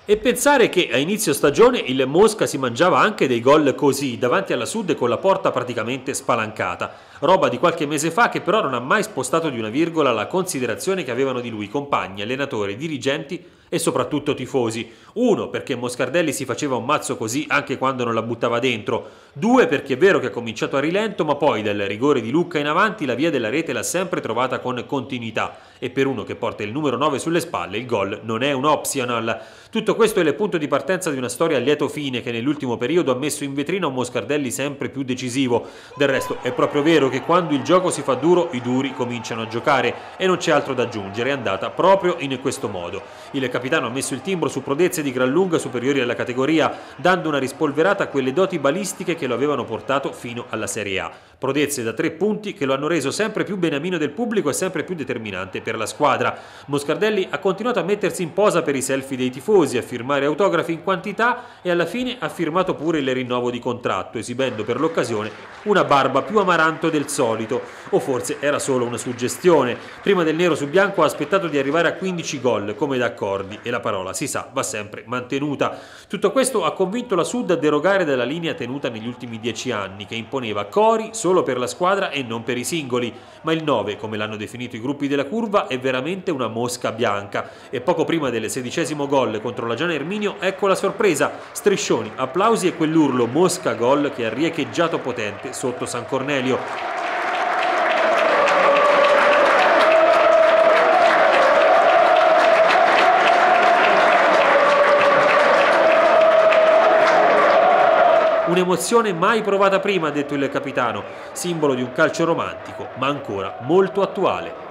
E pensare che a inizio stagione il Mosca si mangiava anche dei gol così, davanti alla Sud con la porta praticamente spalancata. Roba di qualche mese fa che però non ha mai spostato di una virgola la considerazione che avevano di lui compagni, allenatori, dirigenti e soprattutto tifosi. Uno, perché Moscardelli si faceva un mazzo così anche quando non la buttava dentro. Due, perché è vero che ha cominciato a rilento, ma poi dal rigore di Lucca in avanti la via della rete l'ha sempre trovata con continuità. E per uno che porta il numero 9 sulle spalle il gol non è un optional. Tutto questo è il punto di partenza di una storia a lieto fine che nell'ultimo periodo ha messo in vetrina un Moscardelli sempre più decisivo. Del resto è proprio vero che quando il gioco si fa duro i duri cominciano a giocare e non c'è altro da aggiungere, è andata proprio in questo modo. Il capitano ha messo il timbro su prodezze di gran lunga superiori alla categoria, dando una rispolverata a quelle doti balistiche che lo avevano portato fino alla Serie A. Prodezze da 3 punti che lo hanno reso sempre più beniamino del pubblico e sempre più determinante per la squadra. Moscardelli ha continuato a mettersi in posa per i selfie dei tifosi, a firmare autografi in quantità e alla fine ha firmato pure il rinnovo di contratto, esibendo per l'occasione una barba più amaranto del solito, o forse era solo una suggestione. Prima del nero su bianco ha aspettato di arrivare a 15 gol, come da accordi, e la parola, si sa, va sempre mantenuta. Tutto questo ha convinto la Sud a derogare dalla linea tenuta negli ultimi 10 anni, che imponeva cori solo per la squadra e non per i singoli, ma il 9, come l'hanno definito i gruppi della curva, è veramente una mosca bianca, e poco prima del 16° gol contro la Gian Erminio ecco la sorpresa, striscioni, applausi e quell'urlo mosca gol che ha riecheggiato potente sotto San Cornelio. Un'emozione mai provata prima, ha detto il capitano, simbolo di un calcio romantico, ma ancora molto attuale.